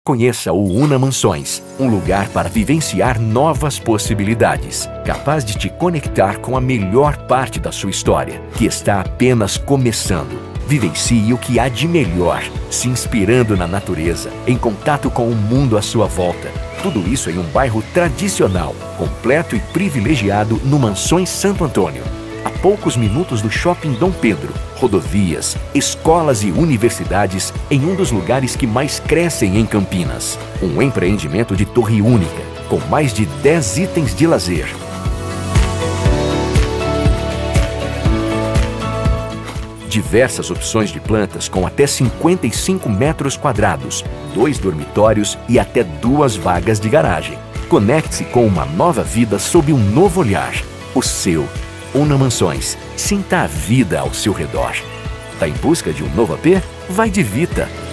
Conheça o Una Mansões, um lugar para vivenciar novas possibilidades, capaz de te conectar com a melhor parte da sua história, que está apenas começando. Vivencie o que há de melhor, se inspirando na natureza, em contato com o mundo à sua volta. Tudo isso em um bairro tradicional, completo e privilegiado no Mansões Santo Antônio. A poucos minutos do Shopping Dom Pedro, rodovias, escolas e universidades em um dos lugares que mais crescem em Campinas. Um empreendimento de torre única, com mais de 10 itens de lazer. Diversas opções de plantas com até 55 metros quadrados, 2 dormitórios e até 2 vagas de garagem. Conecte-se com uma nova vida sob um novo olhar. O seu. Una Mansões. Sinta a vida ao seu redor. Tá em busca de um novo AP? Vai de Vita!